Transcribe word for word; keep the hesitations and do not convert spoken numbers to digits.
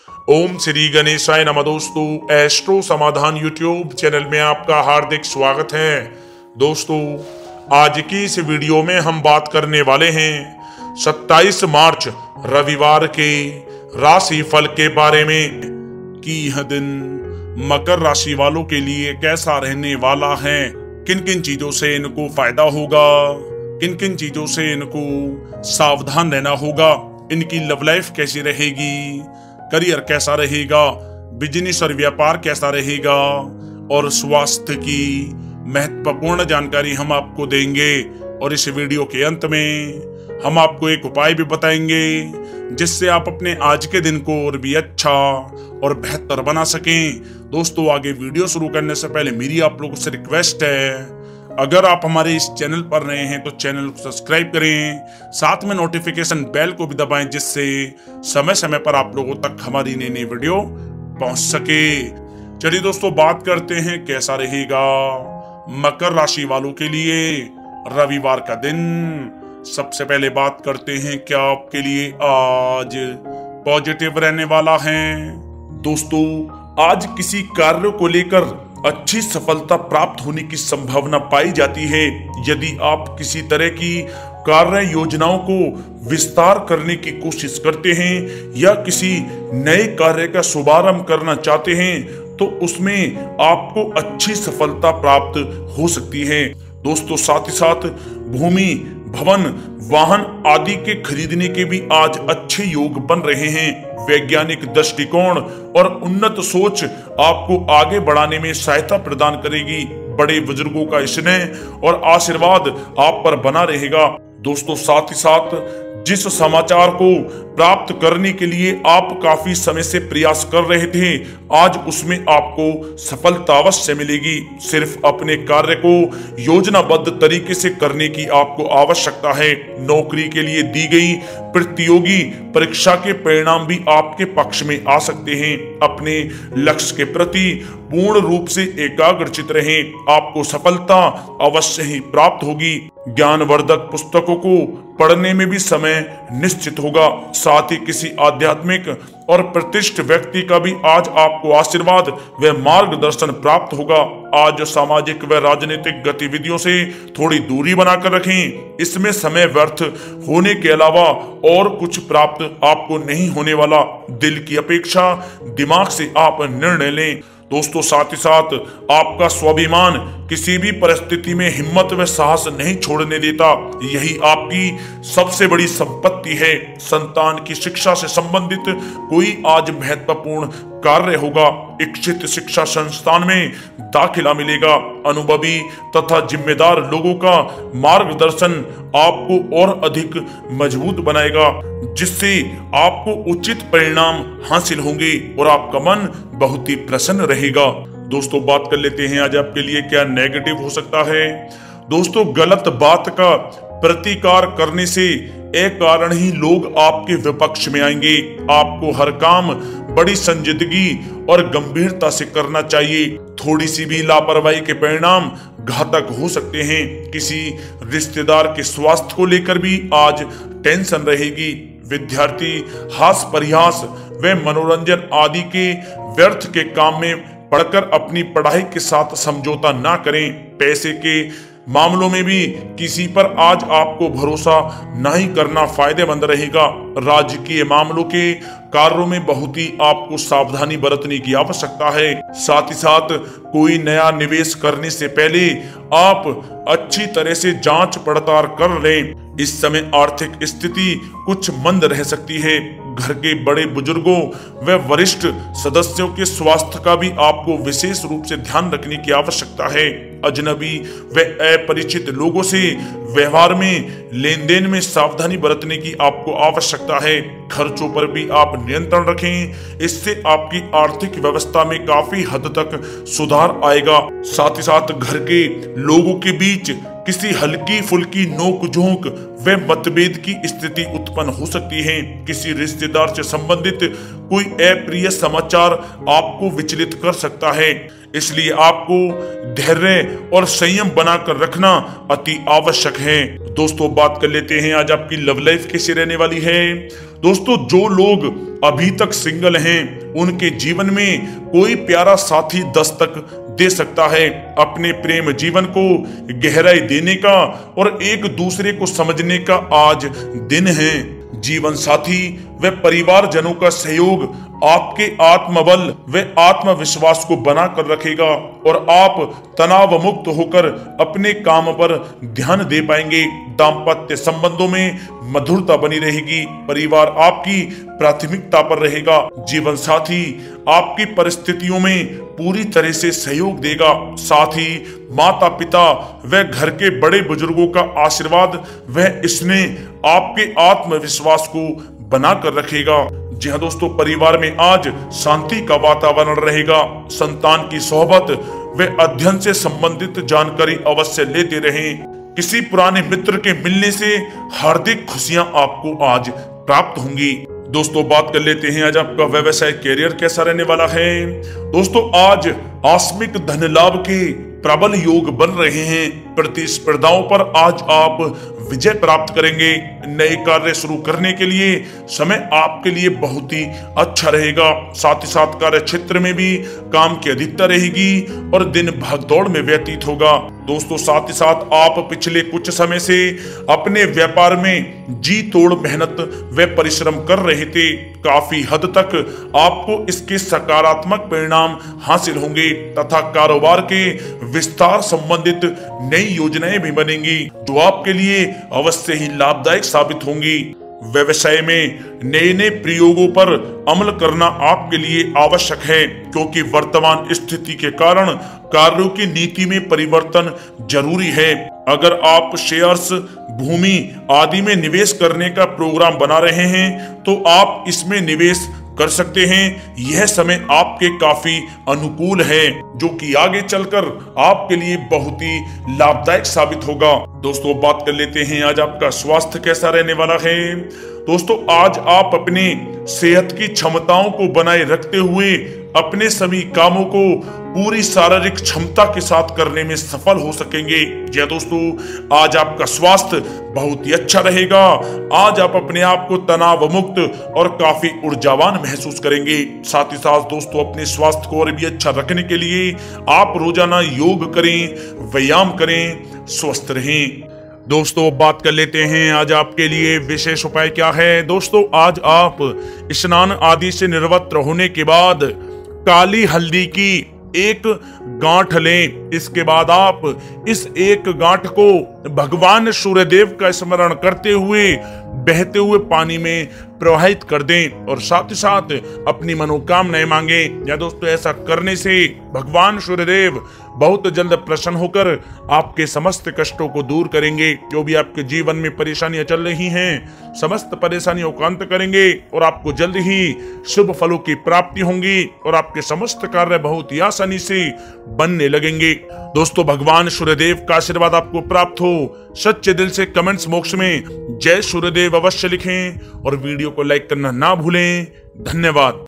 ओम श्री गणेशाय नमः। दोस्तों, एस्ट्रो समाधान यूट्यूब चैनल में आपका हार्दिक स्वागत है। दोस्तों, आज की इस वीडियो में हम बात करने वाले हैं सत्ताईस मार्च रविवार के राशि फल के बारे में कि यह दिन मकर राशि वालों के लिए कैसा रहने वाला है, किन किन चीजों से इनको फायदा होगा, किन किन चीजों से इनको सावधान रहना होगा, इनकी लव लाइफ कैसी रहेगी, करियर कैसा रहेगा, बिजनेस और व्यापार कैसा रहेगा और स्वास्थ्य की महत्वपूर्ण जानकारी हम आपको देंगे। और इस वीडियो के अंत में हम आपको एक उपाय भी बताएंगे जिससे आप अपने आज के दिन को और भी अच्छा और बेहतर बना सकें। दोस्तों, आगे वीडियो शुरू करने से पहले मेरी आप लोगों से रिक्वेस्ट है, अगर आप हमारे इस चैनल पर नए हैं तो चैनल को सब्सक्राइब करें, साथ में नोटिफिकेशन बेल को भी दबाएं जिससे समय समय पर आप लोगों तक हमारी नई नई वीडियो पहुंच सके। चलिए दोस्तों, बात करते हैं कैसा रहेगा मकर राशि वालों के लिए रविवार का दिन। सबसे पहले बात करते हैं क्या आपके लिए आज पॉजिटिव रहने वाला है। दोस्तों, आज किसी कार्य को लेकर अच्छी सफलता प्राप्त होने की संभावना पाई जाती है। यदि आप किसी तरह की कार्य योजनाओं को विस्तार करने की कोशिश करते हैं या किसी नए कार्य का शुभारंभ करना चाहते हैं तो उसमें आपको अच्छी सफलता प्राप्त हो सकती है। दोस्तों, साथ ही साथ भूमि, भवन, वाहन आदि के खरीदने के भी आज अच्छे योग बन रहे हैं। वैज्ञानिक दृष्टिकोण और उन्नत सोच आपको आगे बढ़ाने में सहायता प्रदान करेगी। बड़े बुजुर्गों का स्नेह और आशीर्वाद आप पर बना रहेगा। दोस्तों, साथ ही साथ जिस समाचार को प्राप्त करने के लिए आप काफी समय से प्रयास कर रहे थे, आज उसमें आपको सफलता अवश्य मिलेगी। सिर्फ अपने कार्य को योजनाबद्ध तरीके से करने की आपको आवश्यकता है। नौकरी के लिए दी गई प्रतियोगी परीक्षा के परिणाम भी आपके पक्ष में आ सकते हैं। अपने लक्ष्य के प्रति पूर्ण रूप से एकाग्रचित रहें, आपको सफलता अवश्य ही प्राप्त होगी। ज्ञानवर्धक पुस्तकों को पढ़ने में भी समय निश्चित होगा। साथ ही किसी आध्यात्मिक और प्रतिष्ठित व्यक्ति का भी आज आपको आशीर्वाद व मार्गदर्शन प्राप्त होगा। आज सामाजिक व राजनीतिक गतिविधियों से थोड़ी दूरी बनाकर रखें, इसमें समय व्यर्थ होने के अलावा और कुछ प्राप्त आपको नहीं होने वाला। दिल की अपेक्षा दिमाग से आप निर्णय लें। दोस्तों, साथ ही साथ आपका स्वाभिमान किसी भी परिस्थिति में हिम्मत व साहस नहीं छोड़ने देता। यही आपकी सबसे बड़ी संपत्ति है। संतान की शिक्षा से संबंधित कोई आज महत्वपूर्ण कार्य होगा। इच्छित शिक्षा संस्थान में दाखिला मिलेगा। अनुभवी तथा जिम्मेदार लोगों का मार्गदर्शन आपको और अधिक मजबूत बनाएगा, जिससे आपको उचित परिणाम हासिल होंगे और आपका मन बहुत ही प्रसन्न रहेगा। दोस्तों, बात कर लेते हैं आज आपके लिए क्या नेगेटिव हो सकता है। दोस्तों, गलत बात का प्रतिकार करने से एक कारण ही लोग आपके विपक्ष में आएंगे। आपको हर काम बड़ी संजीदगी और गंभीरता से करना चाहिए। थोड़ी सी भी लापरवाही के परिणाम घातक हो सकते हैं। किसी रिश्तेदार के स्वास्थ्य को लेकर भी आज टेंशन रहेगी। विद्यार्थी हास परिहास व मनोरंजन आदि के व्यर्थ के काम में पढ़कर अपनी पढ़ाई के साथ समझौता ना करें। पैसे के मामलों में भी किसी पर आज आपको भरोसा नहीं करना फायदेमंद रहेगा। राजकीय मामलों के कार्यों में बहुत ही आपको सावधानी बरतने की आवश्यकता है। साथ ही साथ कोई नया निवेश करने से पहले आप अच्छी तरह से जांच पड़ताल कर लें। इस समय आर्थिक स्थिति कुछ मंद रह सकती है। घर के बड़े बुजुर्गों व वरिष्ठ सदस्यों के स्वास्थ्य का भी आपको विशेष रूप से ध्यान रखने की आवश्यकता है। अजनबी व अपरिचित लोगों से व्यवहार में, लेन देन में सावधानी बरतने की आपको आवश्यकता है। खर्चों पर भी आप नियंत्रण रखें, इससे आपकी आर्थिक व्यवस्था में काफी हद तक सुधार आएगा। साथ ही साथ घर के लोगों के बीच किसी हल्की फुल्की नोक-झोंक व मतभेद की स्थिति उत्पन्न हो सकती है। किसी रिश्तेदार से संबंधित कोई अप्रिय समाचार आपको विचलित कर सकता है, इसलिए आपको धैर्य और संयम बनाकर रखना अति आवश्यक है। दोस्तों बात कर लेते हैं आज आपकी लव लाइफ कैसी रहने वाली है। दोस्तों जो लोग अभी तक सिंगल हैं उनके जीवन में कोई प्यारा साथी दस्तक दे सकता है। अपने प्रेम जीवन को गहराई देने का और एक दूसरे को समझने का आज दिन है। जीवन साथी व परिवारजनों का सहयोग आपके आत्मबल व आत्मविश्वास को बनाकर रखेगा और आप तनाव मुक्त होकर अपने काम पर ध्यान दे पाएंगे। दाम्पत्य संबंधों में मधुरता बनी रहेगी। परिवार आपकी प्राथमिकता पर रहेगा। जीवन साथी आपकी परिस्थितियों में पूरी तरह से सहयोग देगा। साथ ही माता पिता व घर के बड़े बुजुर्गों का आशीर्वाद व स्नेह आपके आत्मविश्वास को बनाकर रखेगा। जी हाँ दोस्तों, परिवार में आज शांति का वातावरण रहेगा। संतान की सोहबत व अध्ययन से संबंधित जानकारी अवश्य लेते रहें। किसी पुराने मित्र के मिलने से हार्दिक खुशियां आपको आज प्राप्त होंगी। दोस्तों बात कर लेते हैं आज आपका व्यवसाय कैरियर कैसा रहने वाला है। दोस्तों आज आकस्मिक धन लाभ के प्रबल योग बन रहे हैं। प्रतिस्पर्धाओं पर आज आप विजय प्राप्त करेंगे। नए कार्य शुरू करने के लिए समय आपके लिए बहुत ही अच्छा रहेगा। साथ ही साथ कार्य क्षेत्र में भी काम की अधिकता रहेगी और दिन भागदौड़ में व्यतीत होगा। दोस्तों साथ ही साथ आप पिछले कुछ समय से अपने व्यापार में जी तोड़ मेहनत व परिश्रम कर रहे थे। काफी हद तक आपको इसके सकारात्मक परिणाम हासिल होंगे तथा कारोबार के विस्तार संबंधित नई योजनाएं भी बनेंगी जो आपके लिए अवश्य ही लाभदायक साबित होंगी। व्यवसाय में नए नए प्रयोगों पर अमल करना आपके लिए आवश्यक है क्योंकि वर्तमान स्थिति के कारण कार्यों की नीति में परिवर्तन जरूरी है। अगर आप शेयर्स, भूमि आदि में निवेश करने का प्रोग्राम बना रहे हैं तो आप इसमें निवेश कर सकते हैं। यह समय आपके काफी अनुकूल है जो कि आगे चलकर आपके लिए बहुत ही लाभदायक साबित होगा। दोस्तों बात कर लेते हैं आज आपका स्वास्थ्य कैसा रहने वाला है। दोस्तों आज आप अपने सेहत की क्षमताओं को बनाए रखते हुए अपने सभी कामों को पूरी शारीरिक क्षमता के साथ करने में सफल हो सकेंगे। जी दोस्तों आज आपका स्वास्थ्य बहुत ही अच्छा रहेगा। आज आप अपने आप को तनाव मुक्त और काफी ऊर्जावान महसूस करेंगे। साथ ही साथ दोस्तों अपने स्वास्थ्य को और भी अच्छा रखने के लिए आप रोजाना योग करें, व्यायाम करें, स्वस्थ रहें। दोस्तों बात कर लेते हैं आज आपके लिए विशेष उपाय क्या है। दोस्तों आज आप स्नान आदि से निवृत्त होने के बाद काली हल्दी की एक गांठ लें। इसके बाद आप इस एक गांठ को भगवान सूर्यदेव का स्मरण करते हुए बहते हुए पानी में प्रवाहित कर दें और साथ ही साथ अपनी मनोकामनाएं मांगे। या दोस्तों ऐसा करने से भगवान सूर्यदेव बहुत जल्द प्रसन्न होकर आपके समस्त कष्टों को दूर करेंगे। जो भी आपके जीवन में परेशानियां चल रही हैं समस्त परेशानियों को अंत करेंगे और आपको जल्द ही शुभ फलों की प्राप्ति होंगी और आपके समस्त कार्य बहुत ही आसानी से बनने लगेंगे। दोस्तों भगवान सूर्यदेव का आशीर्वाद आपको प्राप्त हो। सच्चे दिल से कमेंट्स बॉक्स में जय सूर्यदेव अवश्य लिखें और वीडियो को लाइक करना ना भूलें। धन्यवाद।